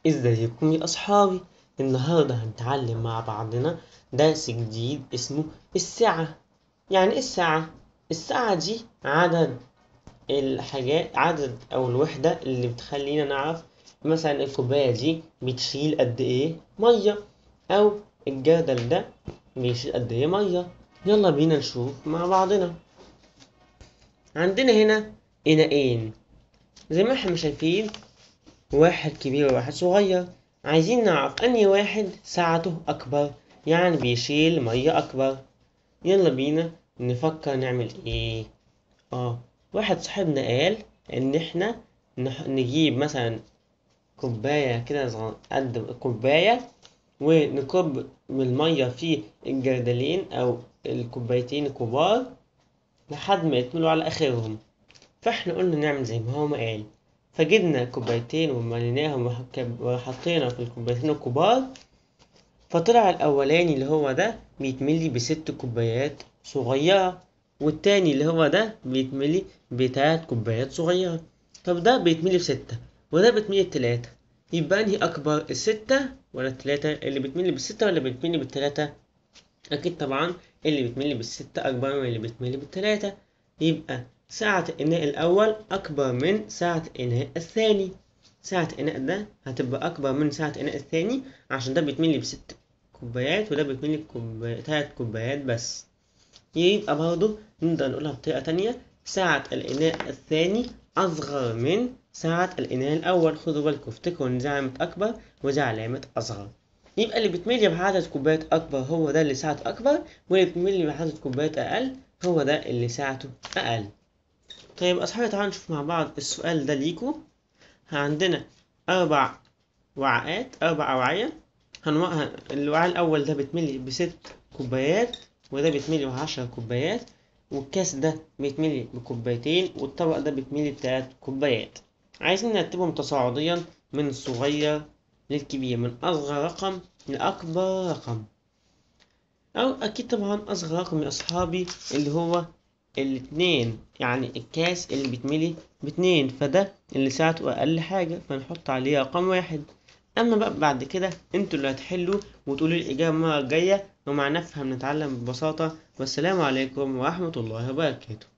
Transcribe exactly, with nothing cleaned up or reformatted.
ازيكم يا اصحابي؟ النهارده هنتعلم مع بعضنا درس جديد اسمه السعة. يعني ايه السعة؟ السعة دي عدد الحاجات، عدد او الوحدة اللي بتخلينا نعرف مثلا الكوباية دي بتشيل قد ايه مية، او الجردل ده بيشيل قد ايه مية. يلا بينا نشوف مع بعضنا. عندنا هنا إناءين زي ما احنا شايفين، واحد كبير وواحد صغير. عايزين نعرف أنهي واحد سعته أكبر، يعني بيشيل مية أكبر. يلا بينا نفكر نعمل إيه. آه واحد صاحبنا قال إن إحنا نح- نجيب مثلا كوباية كده صغ- قد الكوباية، ونكب المية في الجردلين أو الكوبايتين الكبار لحد ما يكملوا على آخرهم. فاحنا قلنا نعمل زي ما هو ما قال، فجبنا كوبايتين ومليناهم وحك- وحطينا في الكوبايتين الكبار. فطلع الأولاني اللي هو ده بيتملي بست كوبايات صغيرة، والتاني اللي هو ده بيتملي بتلات كوبايات صغيرة. طب ده بيتملي بستة وده بيتملي بتلاتة، يبقى انهي أكبر، الستة ولا التلاتة؟ اللي بيتملي بالستة ولا بيتملي بالتلاتة؟ أكيد طبعا اللي بيتملي بالستة أكبر من اللي بيتملي بالتلاتة. يبقى سعة الإناء الأول أكبر من سعة الإناء الثاني. سعة الإناء ده هتبقى أكبر من سعة الإناء الثاني عشان ده بيتملي بست كوبايات وده بيتملي بكوب... تلات كوبايات بس. يبقى برضه نقدر نقولها بطريقة تانية، سعة الإناء الثاني أصغر من سعة الإناء الأول. خدوا بالكم، افتكروا إن دي علامة أكبر ودي علامة أصغر. يبقى اللي بيتملي بعدد كوبايات أكبر هو ده اللي سعته أكبر، واللي بيتملي بعدد كوبايات أقل هو ده اللي سعته أقل. طيب أصحابي، تعالوا نشوف مع بعض السؤال ده ليكوا. عندنا أربع وعاءات، أربع أوعية. هنوع... الوعاء الأول ده بيتملي بست كوبايات، وده بيتملي بعشر كوبايات، والكاس ده بيتملي بكوبايتين، والطبق ده بيتملي بتلات كوبايات. عايزين نرتبهم تصاعديا من الصغير للكبير، من أصغر رقم لأكبر رقم. أو أكيد طبعا أصغر رقم يا أصحابي اللي هو الاتنين، يعني الكاس اللي بيتملي باتنين، فده اللي ساعته أقل حاجة فنحط عليه رقم واحد. أما بقى بعد كده انتوا اللي هتحلوا وتقولوا الإجابة المرة الجاية، ومع نفهم نتعلم ببساطة. والسلام عليكم ورحمة الله وبركاته.